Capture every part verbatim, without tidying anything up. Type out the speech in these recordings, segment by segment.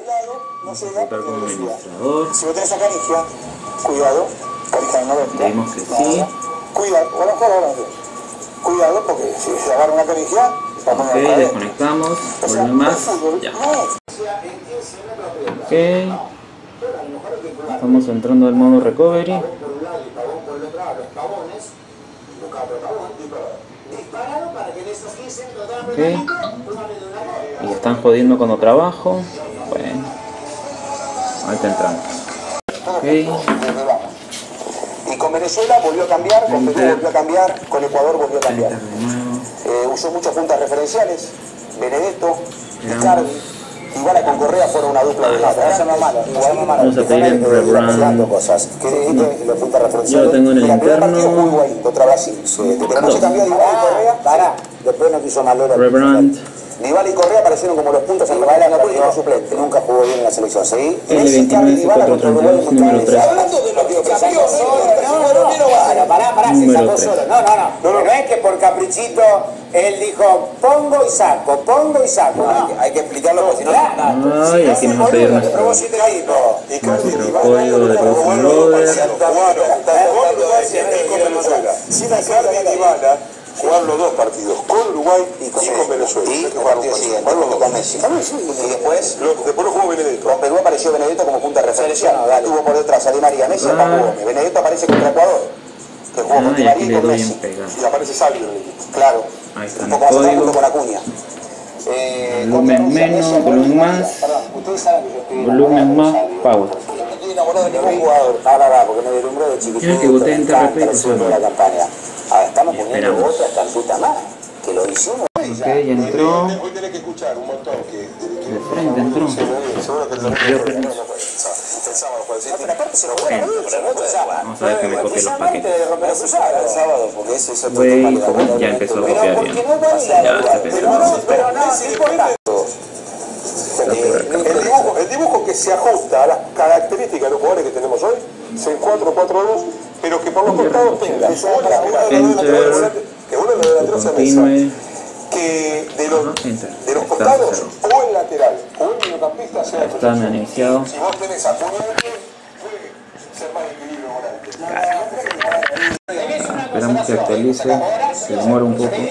Ejecutar como administrador. Si vos tenés a Canigia, cuidado, Canigia de noventa. Vemos que sí. Cuidado, bueno, cuidado, porque si se agarra una Canigia, vamos Ok, a desconectamos. Volumen más. Ya. Ok. Estamos entrando al modo recovery. Ok. Y están jodiendo cuando trabajo. Bueno. Ahorita entramos. Ok. Y con Venezuela volvió a cambiar, con Perú volvió a cambiar, con Ecuador volvió a cambiar. Enter de nuevo. Eh, usó muchas juntas referenciales. Benedetto, Icardi, Dybala con Correa fueron una dupla de lata. Eso no es malo. Vamos a pedir en rebrand. Cosas. Que dijiste, los puntas Yo referenciales. lo tengo en el Mira, primer partido interno. Uruguay contra Brasil. Pero no se cambió Dybala y Correa. Pará. Después no quiso Malora. Rebrand. Dybala y Correa aparecieron como los puntos en Dybala no puede como suplente. Nunca jugó bien en la selección. ¿Sí? L veintinueve C cuatrocientos treinta y dos, número tres. Hablando de lo que cambió solo. No, no, no. Pará, pará, se sacó solo. No, no, no. No es que por caprichito él dijo pongo y saco, pongo y saco. Hay que explicarlo porque si no... Ay, aquí nos va a pedir nuestro, nuestro código de Production Loader. Sin Icardi y Dybala jugaron los dos partidos, con Uruguay y con Venezuela. Y el partido siguiente, con Messi. Y después... Después no jugó Benedetto. Con Perú apareció Benedetto como punta referencial. Tuvo por detrás a Di María, Messi y a Papu Gómez. Benedetto aparece contra Ecuador, que jugó con Ah, Di y aquí María y le con doy Messi. en pegar. Y aparece Sabio en el equipo. Claro. Ahí está Un el poco más atrás código. junto con Acuña. Eh, Volumen menos, volumen más. Perdón, ustedes saben que yo estoy Volumen más, power. no estoy enamorado de ningún jugador. Ahora va, porque me deslumbró de chiquitito. Tienes que botar en T R P y de la campaña. Ahora estamos poniendo esperamos. otra tarjeta más. Que lo hicimos. Ok, ya entró. Hoy tenés que escuchar un montón que... De frente entró. Seguro que el Yo permiso. el sábado fue Pero aparte se lo juega. Vamos a ver que me copie los paquetes. El sábado, porque ese es otro Güey, tema. ¿cómo? Ya empezó a Pero copiar porque bien. no valía. Ya está Pero no, empezando. pero no, no importa. El dibujo, el dibujo que se ajusta a las características de los jugadores que tenemos hoy es el cuatro cuatro dos, pero que por los costados tenga que uno de los delanteros sea Continue. que de los, Ajá, enter. de los Está costados cero. o el lateral o el mediocampista sea Está me han iniciado. si vos tenés a Puñete, puede ser más equilibrio volante. Esperamos que actualice. Se demora un poco. Ya.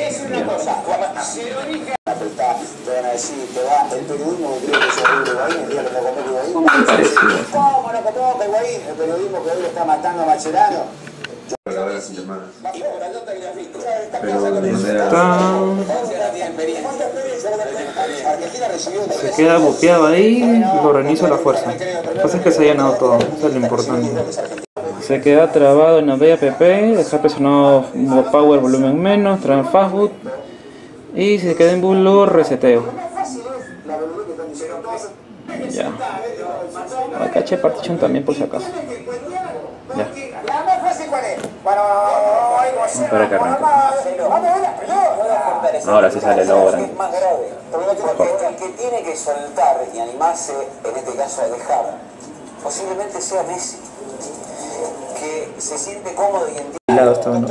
El periodismo creo que es horrible, Higuaín, el día que lo comete Higuaín. Parecido. ¿Cómo lo convoca Higuaín? El periodismo que hoy está matando a Mascherano. Pero ¿dónde está? Se queda buqueado ahí y lo reinicio a la fuerza. Lo que pasa es que se ha llenado todo. Eso es lo importante. Se queda trabado en la B app, deja presionado power volumen menos, trae en fastboot y si se queda en blue reseteo. Ya. Acá che partition también por si acaso. Ya. Vamos a esperar que arranque. Ahora sí sale lo obra. El que tiene que soltar y animarse, en este caso a dejar, posiblemente sea Messi, que se siente cómodo y entiende. El lado está bueno.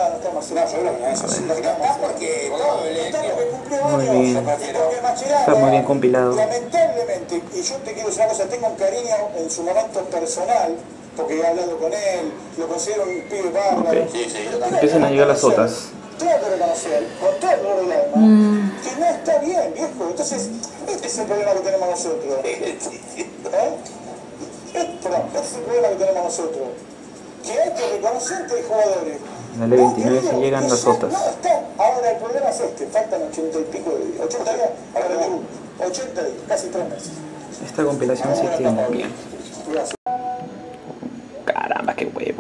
Muy bien. Está muy bien compilado. Lamentablemente, y yo te quiero decir una cosa, tengo un cariño en su momento personal, porque he hablado con él, lo considero un pibe bárbaro. Ok. Empiezan a llegar las otras. Tengo que reconocer, con todo el dolor del alma, Mm. que no está bien, viejo. Entonces, este es el problema que tenemos nosotros. ¿Eh? Este, perdón, este es el problema que tenemos nosotros. Que hay que reconocer que hay jugadores. En la L veintinueve se llegan las otras. No, está. Ahora el problema es este, faltan ochenta y pico de días. ochenta días, ahora le digo, ochenta días, casi tres meses. Esta compilación sí tiene bien. Caramba, qué huevo.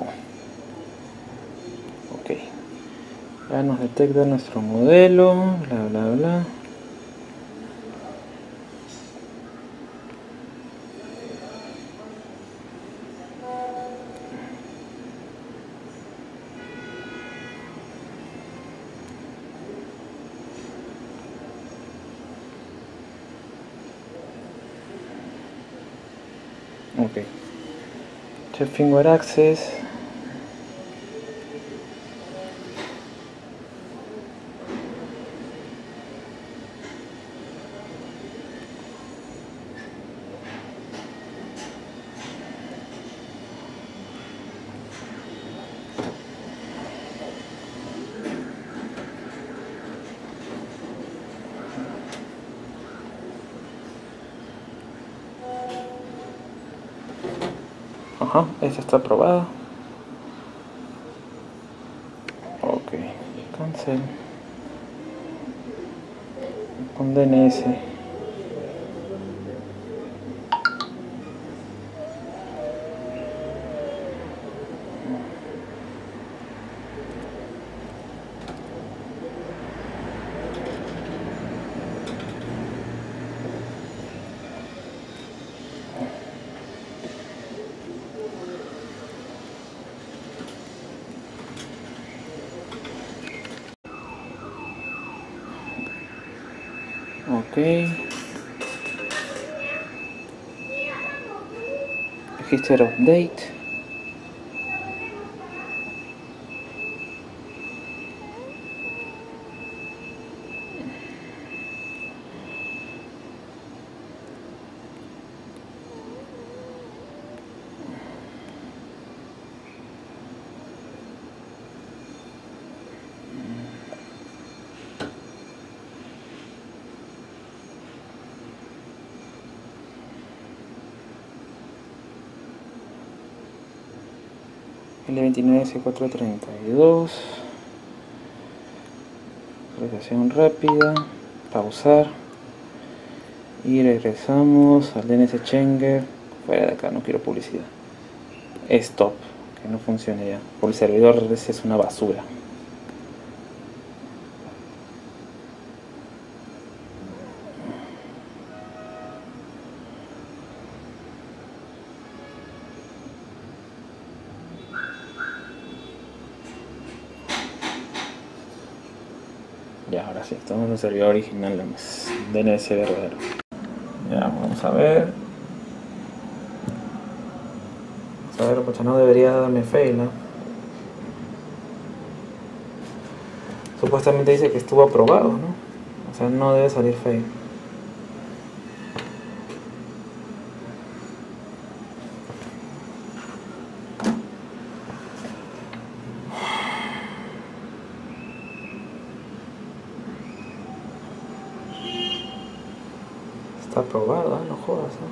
Ok. Ya nos detecta nuestro modelo, bla bla bla. Ok. Check firmware access. Ajá, esta está aprobada. Ok, cancel. Con D N S. Ok. Register update. L veintinueve C cuatrocientos treinta y dos. Actualización rápida. Pausar. Y regresamos al D N S Chenger. Fuera de acá, no quiero publicidad. Stop. Que no funcione ya. Por el servidor ese es una basura. Ya, ahora sí, estamos en el servidor original, D N S verdadero. Ya, vamos a ver. Vamos a ver, pues no debería darme fail, ¿no? Supuestamente dice que estuvo aprobado, ¿no? O sea, no debe salir fail. Está aprobado, ¿eh? No jodas, ¿eh?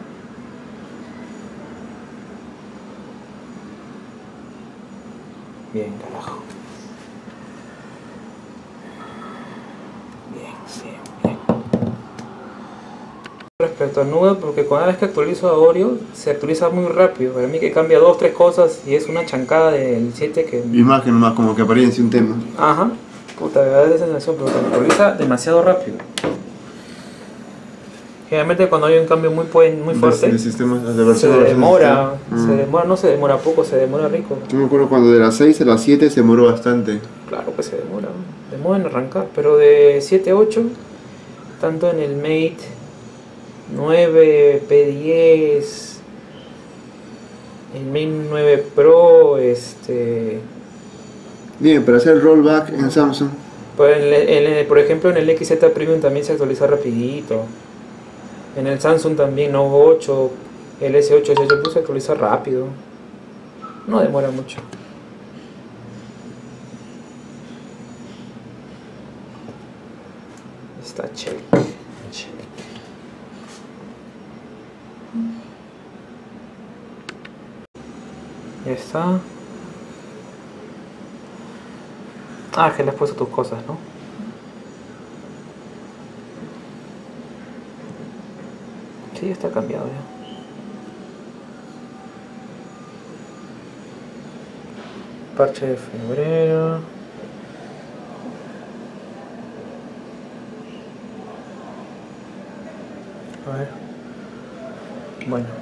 Bien, carajo. Bien, sí, bien. Respecto al Nube, porque cada vez que actualizo a Oreo, se actualiza muy rápido. Para mí que cambia dos, tres cosas y es una chancada del siete que... Imagen nomás, como que apariencia un tema. Ajá. Puta, me da esa sensación, pero actualiza demasiado rápido. Generalmente cuando hay un cambio muy, muy fuerte, de, de sistemas, de versión, se demora, versión. se demora, no se demora poco, se demora rico. Yo me acuerdo cuando de las seis a las siete se demoró bastante. Claro que se demora, demora en arrancar, pero de siete a ocho, tanto en el Mate nueve, P diez, el Mate nueve Pro, este... Bien, para hacer rollback en Samsung. Pues en el, en el, por ejemplo en el X Z Premium también se actualiza rapidito. En el Samsung también, Note ocho, el S ocho, S ocho Plus se actualiza rápido. No demora mucho. Está check. check. Ya está. Ah, que le has puesto tus cosas, ¿no? Sí, está cambiado ya. Parche de febrero. A ver. Bueno.